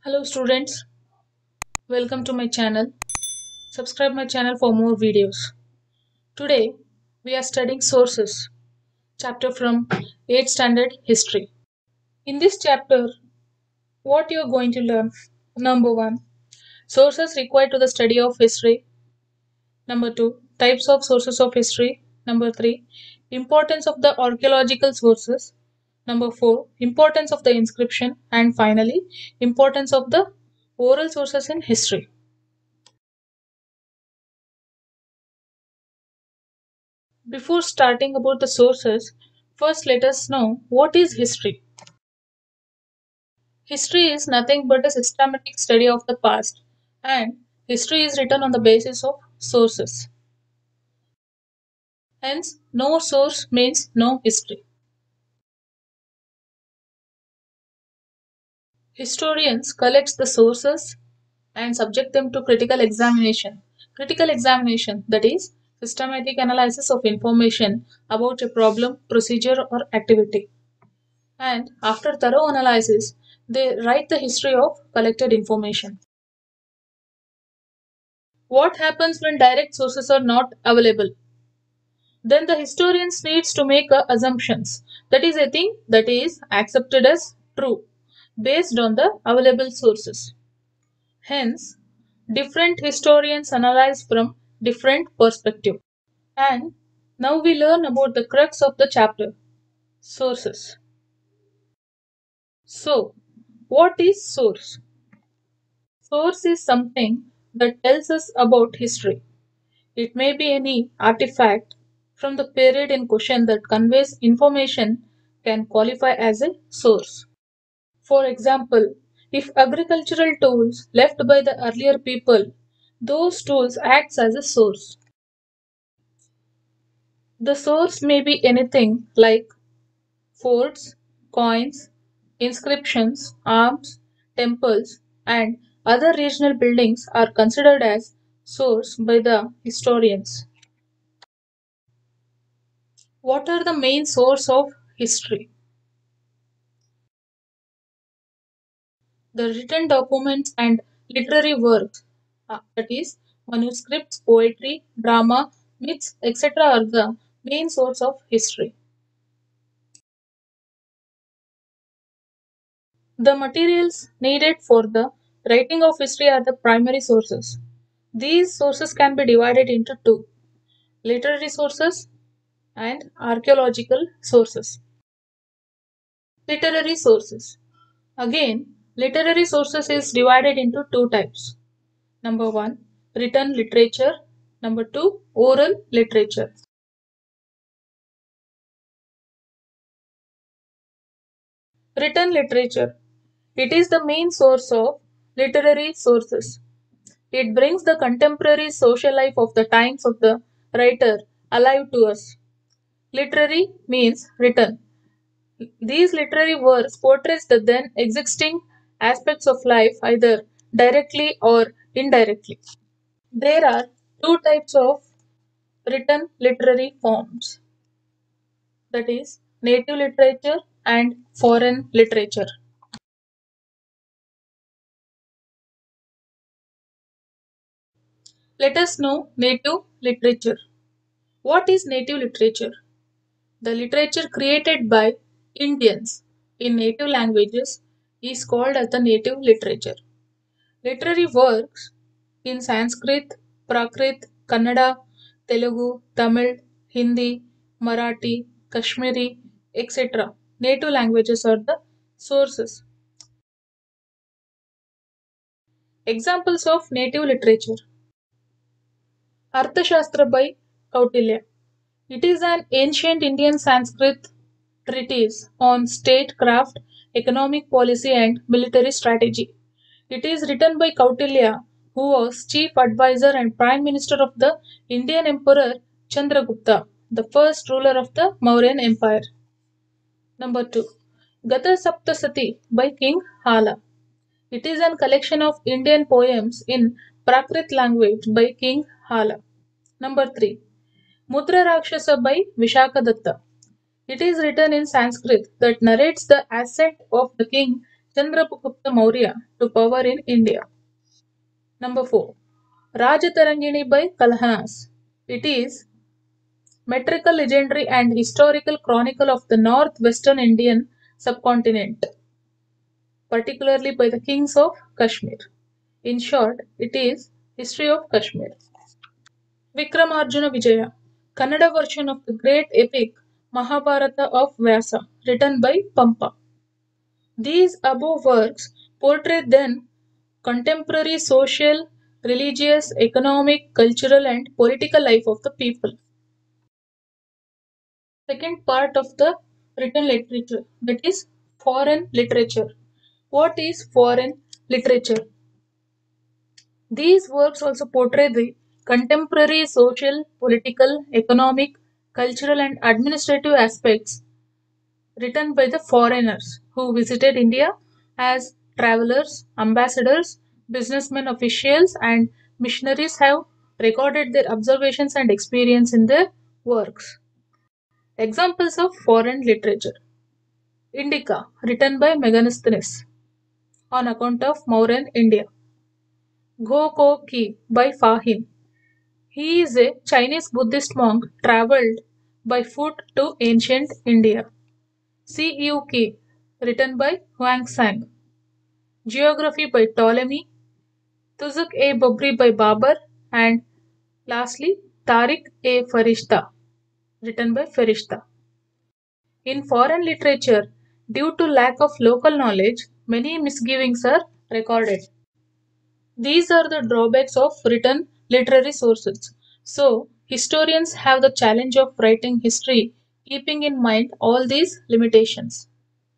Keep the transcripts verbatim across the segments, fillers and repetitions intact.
Hello students, welcome to my channel. Subscribe my channel for more videos. Today we are studying sources, chapter from eighth standard history. In this chapter, what you are going to learn? Number one, sources required to the study of history. Number two, types of sources of history. Number three, importance of the archaeological sources. Number four, importance of the inscription. And finally, importance of the oral sources in history. Before starting about the sources, first let us know what is history. History is nothing but a systematic study of the past, and history is written on the basis of sources. Hence, no source means no history. Historians collect the sources and subject them to critical examination. Critical examination, that is, systematic analysis of information about a problem, procedure, or activity. And after thorough analysis, they write the history of collected information. What happens when direct sources are not available? Then the historians needs to make uh, assumptions. That is a thing that is accepted as true based on the available sources. Hence, different historians analyze from different perspective. And now we learn about the crux of the chapter, sources. So, what is source? Source is something that tells us about history. It may be any artifact from the period in question that conveys information can qualify as a source. For example, if agricultural tools left by the earlier people, those tools acts as a source. The source may be anything like forts, coins, inscriptions, arms, temples, and other regional buildings are considered as source by the historians. What are the main source of history? The written documents and literary works, uh, that is, manuscripts, poetry, drama, myths, et cetera, are the main source of history. The materials needed for the writing of history are the primary sources. These sources can be divided into two: literary sources and archaeological sources. Literary sources. Again, literary sources is divided into two types. Number one, written literature. Number two, oral literature. Written literature. It is the main source of literary sources. It brings the contemporary social life of the times of the writer alive to us. Literary means written. These literary works portrays the then existing aspects of life either directly or indirectly. There are two types of written literary forms, that is, native literature and foreign literature. Let us know native literature. What is native literature? The literature created by Indians in native languages is called as the native literature. Literary works in Sanskrit, Prakrit, Kannada, Telugu, Tamil, Hindi, Marathi, Kashmiri, et cetera. Native languages are the sources. Examples of native literature. Arthashastra by Kautilya. It is an ancient Indian Sanskrit treatise on statecraft, economic policy, and military strategy. It is written by Kautilya, who was chief advisor and prime minister of the Indian Emperor Chandragupta, the first ruler of the Mauryan Empire. Number two. Gata Saptasati by King Hala. It is a collection of Indian poems in Prakrit language by King Hala. Number three. Mudra Rakshasa by Vishakadatta. It is written in Sanskrit that narrates the ascent of the king Chandragupta Maurya to power in India. Number four. Rajatarangini by Kalhanas. It is metrical, legendary, and historical chronicle of the northwestern Indian subcontinent, particularly by the kings of Kashmir. In short, it is history of Kashmir. Vikramarjuna Vijaya, Kannada version of the great epic Mahabharata of Vyasa, written by Pampa. These above works portray then contemporary social, religious, economic, cultural, and political life of the people. Second part of the written literature, that is foreign literature. What is foreign literature? These works also portray the contemporary social, political, economic, cultural, and administrative aspects written by the foreigners who visited India as travelers, ambassadors, businessmen, officials, and missionaries have recorded their observations and experience in their works. Examples of foreign literature: Indica, written by Megasthenes on account of Mauryan India. Go Ko Ki by Fahim. He is a Chinese Buddhist monk traveled by foot to ancient India. Si Yu Ki, written by Huang Sang. Geography by Ptolemy. Tuzuk e Babri by Babar. And lastly, Tariq e Farishta, written by Farishta. In foreign literature, due to lack of local knowledge, many misgivings are recorded. These are the drawbacks of written literary sources. So, historians have the challenge of writing history, keeping in mind all these limitations.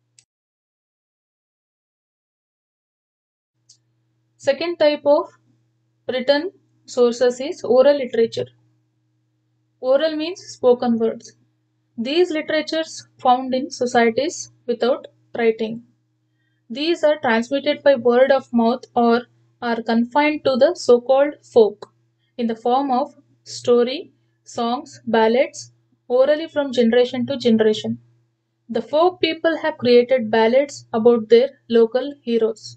Second type of written sources is oral literature. Oral means spoken words. These literatures found in societies without writing. These are transmitted by word of mouth or are confined to the so-called folk in the form of story, songs, ballads, orally from generation to generation. The folk people have created ballads about their local heroes.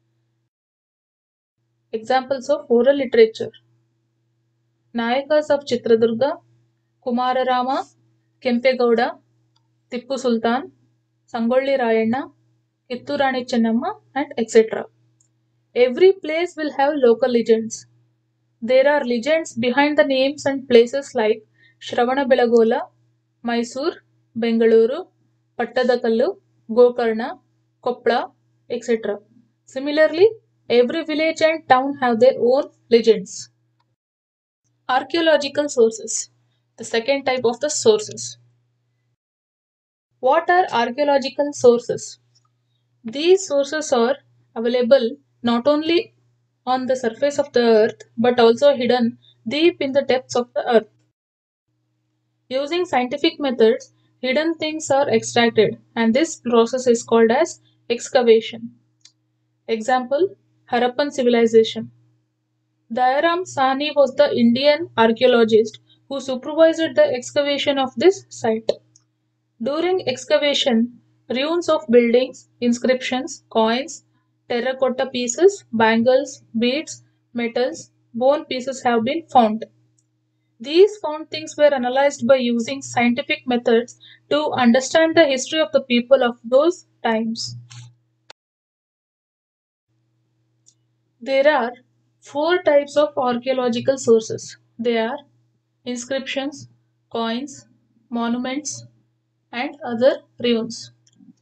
Examples of oral literature: Nayakas of Chitradurga, Kumararama, Kempegowda, Tippu Sultan, Sangolli Rayanna, Kitturani Chennamma, and et cetera. Every place will have local legends. There are legends behind the names and places like Shravanabelagola, Mysore, Bengaluru, Pattadakallu, Gokarna, Koppala, et cetera. Similarly, every village and town have their own legends. Archaeological sources, the second type of the sources. What are archaeological sources? These sources are available not only on the surface of the earth but also hidden deep in the depths of the earth. Using scientific methods, hidden things are extracted, and this process is called as excavation. Example: Harappan civilization. Dayaram Sahni was the Indian archaeologist who supervised the excavation of this site. During excavation, ruins of buildings, inscriptions, coins, terracotta pieces, bangles, beads, metals, bone pieces have been found. These found things were analyzed by using scientific methods to understand the history of the people of those times. There are four types of archaeological sources. They are inscriptions, coins, monuments, and other ruins.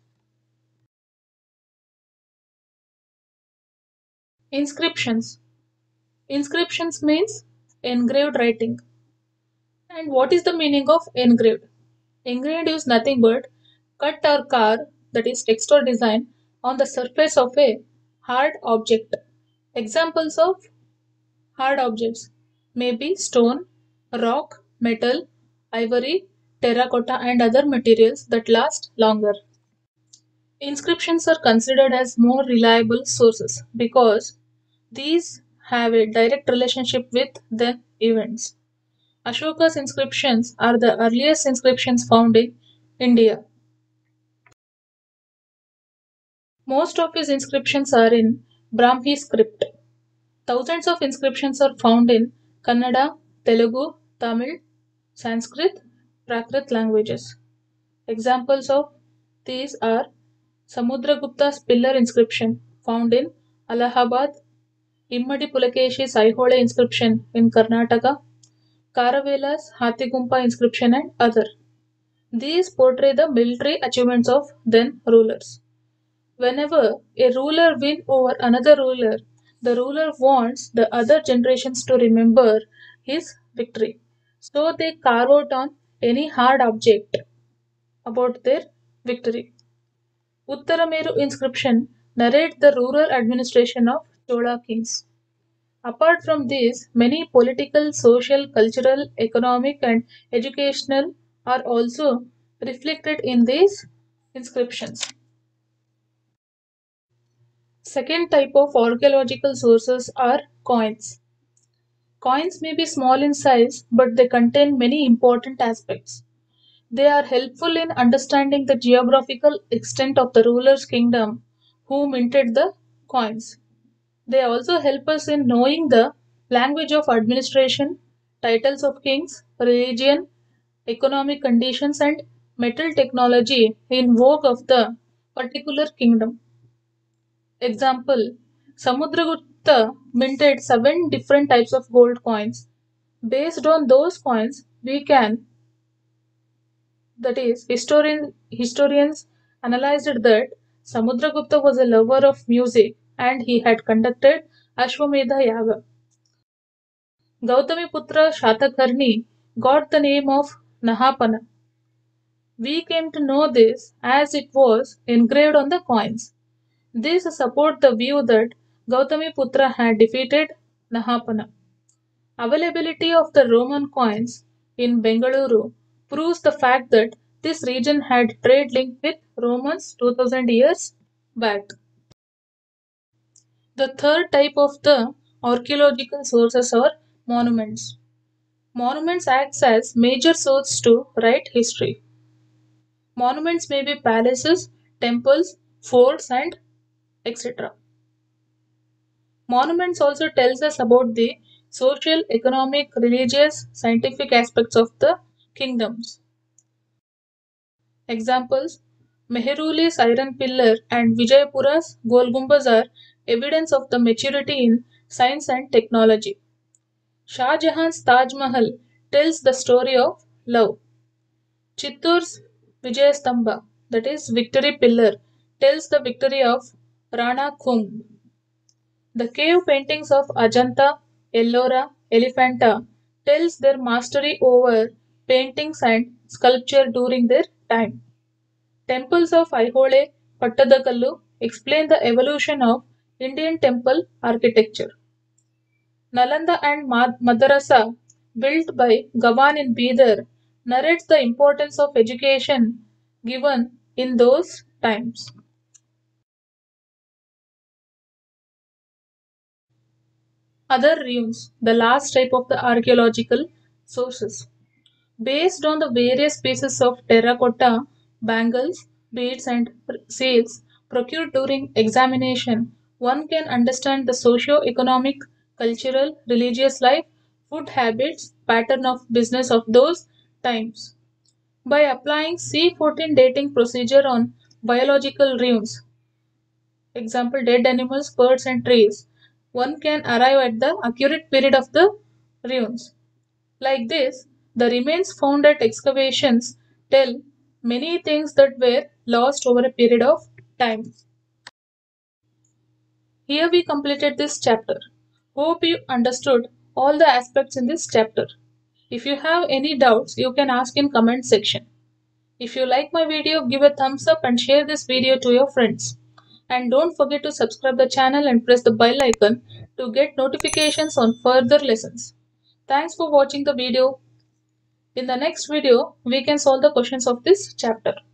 Inscriptions. Inscriptions means engraved writing. And what is the meaning of engraved? Engraved is nothing but cut or carve, that is text or design, on the surface of a hard object. Examples of hard objects may be stone, rock, metal, ivory, terracotta, and other materials that last longer. Inscriptions are considered as more reliable sources because these have a direct relationship with the events. Ashoka's inscriptions are the earliest inscriptions found in India. Most of his inscriptions are in Brahmi script. Thousands of inscriptions are found in Kannada, Telugu, Tamil, Sanskrit, Prakrit languages. Examples of these are Samudragupta's pillar inscription found in Allahabad, Immadi Pulakeshi's Aihole inscription in Karnataka, Karavela's Hathigumpa inscription and other. These portray the military achievements of then rulers. Whenever a ruler wins over another ruler, the ruler wants the other generations to remember his victory. So they carve out on any hard object about their victory. Uttarameru inscription narrates the rural administration of Chola kings. Apart from these, many political, social, cultural, economic, and educational are also reflected in these inscriptions. Second type of archaeological sources are coins. Coins may be small in size, but they contain many important aspects. They are helpful in understanding the geographical extent of the ruler's kingdom who minted the coins. They also help us in knowing the language of administration, titles of kings, religion, economic conditions, and metal technology in vogue of the particular kingdom. Example, Samudragupta minted seven different types of gold coins. Based on those coins, we can, that is, historian, historians analyzed that Samudragupta was a lover of music and he had conducted Ashwamedha Yaga. Gautamiputra Shatakarni got the name of Nahapana. We came to know this as it was engraved on the coins. This support the view that Gautamiputra had defeated Nahapana. Availability of the Roman coins in Bengaluru proves the fact that this region had trade link with Romans two thousand years back. The third type of the archaeological sources are monuments. Monuments acts as major source to write history. Monuments may be palaces, temples, forts, and et cetera. Monuments also tells us about the social, economic, religious, scientific aspects of the kingdoms. Examples, Mehruli's iron pillar and Vijayapura's Gol Gumbaz are evidence of the maturity in science and technology. Shah Jahan's Taj Mahal tells the story of love. Chittor's Vijayastamba, that is victory pillar, tells the victory of Rana Kumbh. The cave paintings of Ajanta, Ellora, Elephanta tells their mastery over paintings and sculpture during their time. Temples of Aihole, Pattadakallu explain the evolution of Indian temple architecture. Nalanda and Madarasa, built by Gawan in Bidar, narrates the importance of education given in those times. Other ruins, the last type of the archaeological sources. Based on the various pieces of terracotta, bangles, beads, and seals procured during examination, one can understand the socio-economic, cultural, religious life, food habits, pattern of business of those times. By applying C fourteen dating procedure on biological ruins, example dead animals, birds, and trees, one can arrive at the accurate period of the ruins. Like this, the remains found at excavations tell many things that were lost over a period of time. Here we completed this chapter. Hope you understood all the aspects in this chapter. If you have any doubts, you can ask in comment section. If you like my video, give a thumbs up and share this video to your friends. And don't forget to subscribe the channel and press the bell icon to get notifications on further lessons. Thanks for watching the video. In the next video, we can solve the questions of this chapter.